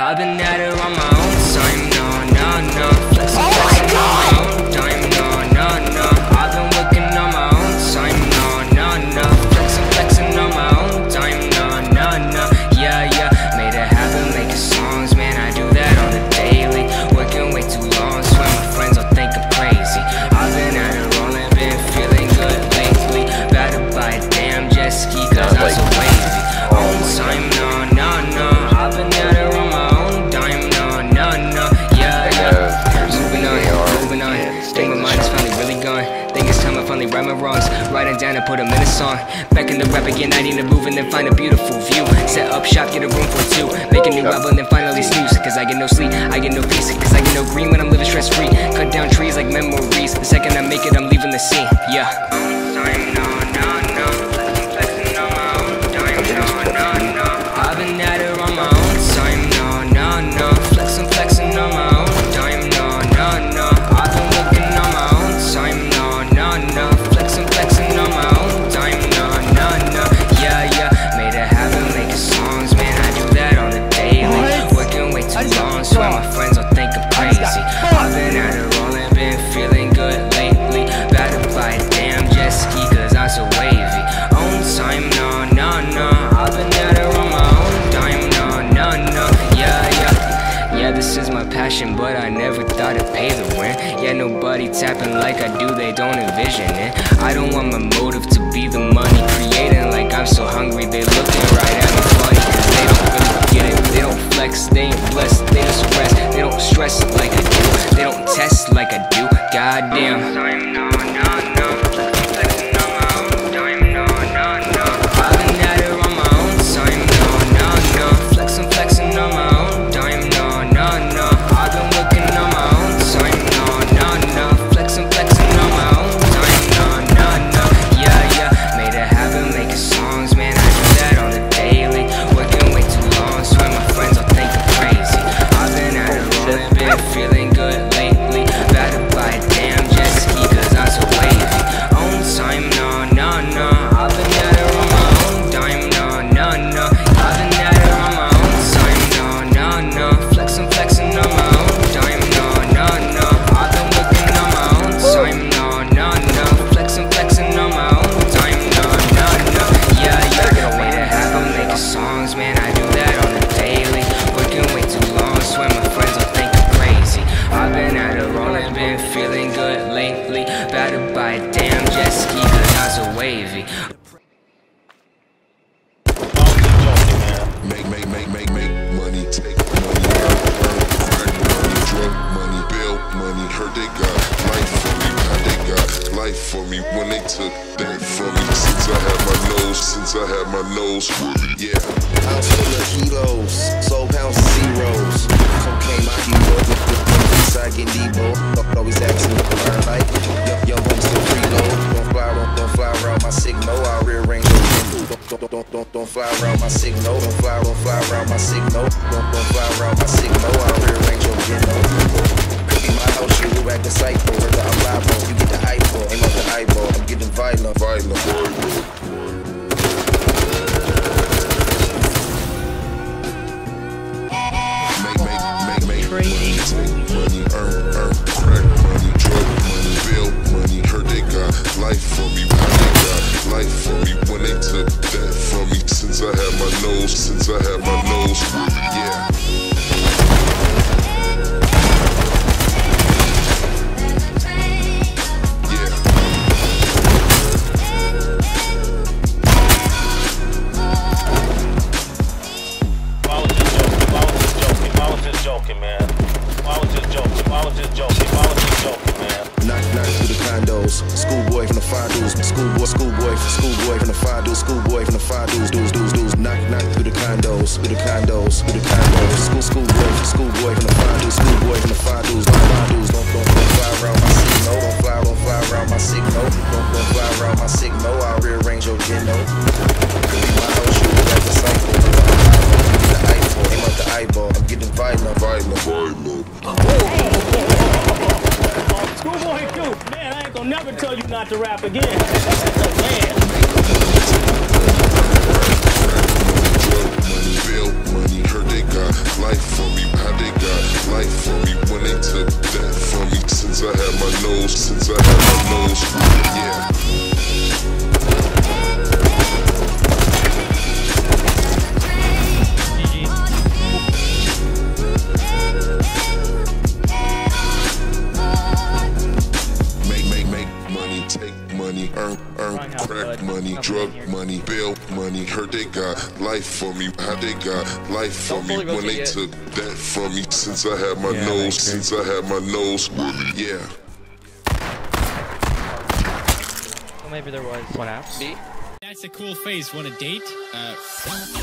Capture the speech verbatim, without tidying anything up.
I've been at it on my own time, no, no, no. Flexing, oh flexing on my own time, no, no, no. I've been working on my own time, no, no, no. Flexing, flexing on my own time, no, no, no. Yeah, yeah, made it happen, making songs, man, I do that on the daily. Working way too long, swear my friends will think I'm crazy. I've been at it rolling, been feeling good lately. About to buy a damn jet ski, cause I'm so wavy. Own time, no, no, no. I've been at it on my own dime, no, no, no. Yeah, yeah. Moving on, moving on. Think my mind is finally really gone. Think it's time I finally write my wrongs. Write it down and put them in a song. Back in the rap again, I need to move and then find a beautiful view. Set up shop, get a room for two. Make a new album, then finally snooze. Cause I get no sleep, I get no peace. Cause I get no green when I'm living stress free. Cut down trees like memories. The second I make it, I'm leaving the scene. Yeah. Time, no, no, no. Flexing on my own dime, no, no, no. I've been at it on my own time, no, no, no. Flexing, flexing on my own dime, no, no, no. I've been working on my own time, no, no, no. Flexing, flexing on my own dime, no, no, no. Yeah, yeah, made it happen, making songs, man, I do that on the daily. Working way too long, swear my friends will think I'm crazy. I've been at it rolling, been feeling good lately. About to buy a damn jet ski, cause I'm so wavy. Own time, no, no, no. I've been at it on my own dime, no, no, no. Yeah, yeah. Yeah, this is my passion, but I never thought it'd pay the rent. Yeah, nobody tapping like I do, they don't envision it. I don't want my motive to be the money creating. Like I'm so hungry, they looking right at me funny. Cause they don't really get it, they don't flex, they ain't blessed, they just rest. They don't stress like I do, they don't test like I do. Goddamn. Time, no, no, no. Flexing on my own dime, no, no, no. I've been at it on my own time, no, no, no. Flexing, flexing on my own dime, no, no, no. I've been working on my own time, no, no, no. Flexing, flexing on my own time, no, no, no. Yeah, yeah, made it happen, making songs, man, I do that on the daily. Working way too long, swear my friends will think I'm crazy. I've been at it rolling, been feeling good lately. About to buy a damn jet ski, cause I'm so wavy. Own time, no, no, no. I've been at it on my own dime, no, no, no. I've been at it on my own time, no, no, no. Flexing, flexing on my own dime, no, no, no. I've been working on my own time, no, no, no. Flexing, flexing on my own time, no, no, no. Yeah, yeah, made it happen, making songs, man, I do that on the daily. Working way too long, swear my friends will think I'm crazy. I've been at it rolling, been feeling good lately. About to buy a damn jet ski, cause I'm so wavy. Make, make, make, make, make money, take money, earn, earn, crack money, drug money, bill money. Heard they got life for me, how they got life for me when they took that from me. Since I had my nose, since I had my nose fully, yeah. I'm full of kilos, soul pounds and zeros. Cocaine my hero, side getting Debo. Always asking me to learn like young boys still preload. Don't fly around, don't fly around my signal. I rearrange your window. Don't, don't, don't, don't, don't fly around my signal. Don't fly, don't fly around my signal. Don't, don't fly around my signal. I rearrange your window. Be my house, you will act the cycle. Whether I'm live on, you get the eyeball. Aim up the eyeball, I'm getting violent, violent, violent. Money, take money, earn, earn, crack money, drug money, bill money. Heard they got life for me, how they got life for me when they took that from me. Since I had my nose, since I had my nose fully, yeah. Schoolboy from the five dudes, schoolboy, schoolboy, schoolboy from the five dudes, schoolboy from the five dudes, dudes, dudes, dudes. Knock, knock through the condos, through the condos, through the condos. School, schoolboy, schoolboy from the five dudes, schoolboy from the five dudes, five dudes. Don't, don't, don't fly around my signal, don't fly, don't fly around my signal, don't, don't fly around my signal. I'll rearrange your geno. My house, you like the cycle. The eyeball, aim up the eyeball. I'm getting violent, violent, violent. Schoolboy Q, man, I ain't gonna never tell you not to rap again. Man. Money, bill money, heard they got life for me. bail money. Heard they got life for me. How they got life for me when they took that from me. Since I had my Yeah, nose, that's since I had my nose, yeah. Well, maybe there was. What apps? B? That's a cool face. Want a date? Uh.